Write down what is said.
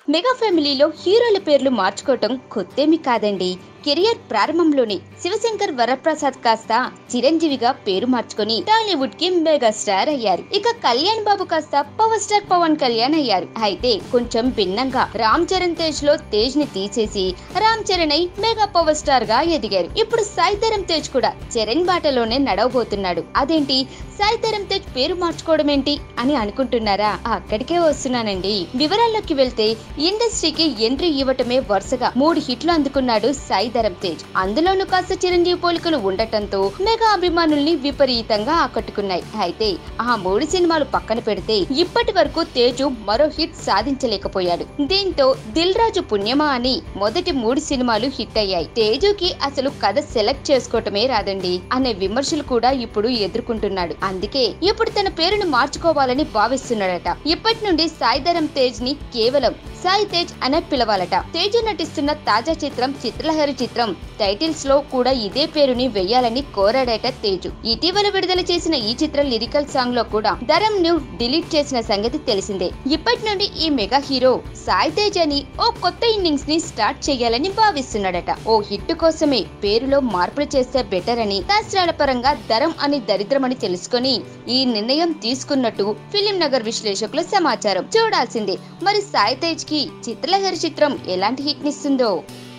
Mega ఫ్యామిలీలో హీరోల పేర్లు మార్చుకోవటం కొత్తేమి కాదండి. కెరియర్ ప్రారంభంలోనే శివశంకర్ వరప్రసాద్ కాస్త చిరంజీవిగా పేరు మార్చుకొని టాలీవుడ్ కి మెగా స్టార్ అయ్యారు. ఇక కళ్యాణ్ బాబు కాస్త పవర్ స్టార్ పవన్ కళ్యాణ్ అయ్యారు. అయితే కొంచెం భిన్నంగా రామ్ చరణ్ తేజ్ లో తేజ్ ని తీసేసి రామ్ చరణ్ అయి మెగా పవర్ స్టార్ గా ఎదిగారు. ఇప్పుడు సాయి ధరమ్ తేజ్ కూడా చరణ్ బాటలోనే నడవబోతున్నాడు. అదేంటి సాయి ధరమ్ తేజ్ పేరు మార్చుకోవడం ఏంటి అని అనుకుంటున్నారా? అక్కడికే వస్తున్నానండి. వివరాల్లోకి వెళ్తే ఇండస్ట్రీకి ఎంట్రీ ఇవ్వటమే వరుసగా 3 హిట్లు అందుకున్నాడు సాయి ధరమ్ తేజ్. అందులోనూ కాస్త చిరంజీవి పోలికలు ఉండటంతో మెగా అభిమానుల్ని విపరీతంగా ఆకట్టుకున్నాయి. అయితే ఆ 3 సినిమాలు పక్కన పెడితే ఇప్పటి వరకు తేజు మరో హిట్ సాధించలేకపోయాడు. దీంతో దిల్ రాజు పుణ్యమా అని మొదటి 3 సినిమాలు హిట్ అయ్యాయి. తేజుకి అసలు కథ సెలెక్ట్ చేసుకోవటమే రాదండి అనే విమర్శలు కూడా ఇప్పుడు ఎదుర్కొంటున్నాడు. అందుకే ఇప్పుడు తన పేరును మార్చుకోవాలని భావిస్తున్నాడట. ఇప్పటి నుండి సాయి ధరమ్ తేజ్ ని కేవలం సాయి తేజ్ అనే పిలవాలట. తేజు నటిస్తున్న తాజా చిత్రం చిత్రలహరి చిత్రం టైటిల్స్ లో కూడా ఇదే పేరుని వెయ్యాలని కోరాడట తేజు. ఇటీవల విడుదల చేసిన ఈ చిత్రం లిరికల్ సాంగ్ లో కూడా ధరమ్ ను డిలీట్ చేసిన సంగతి తెలిసిందే. ఇప్పటి నుండి ఈ మెగా హీరో సాయి తేజ్ అని ఓ కొత్త ఇన్నింగ్స్ ని స్టార్ట్ చేయాలని భావిస్తున్నాడట. ఓ హిట్ కోసమే పేరులో మార్పులు చేస్తే బెటర్ అని శాస్త్రాల పరంగా ధరమ్ అని దరిద్రమని తెలుసుకొని ఈ నిర్ణయం తీసుకున్నట్టు ఫిలిం నగర్ విశ్లేషకుల సమాచారం. చూడాల్సిందే మరి సాయి తేజ్ కి చిత్రలహరి చిత్రం ఎలాంటి హిట్ నిస్తుందో.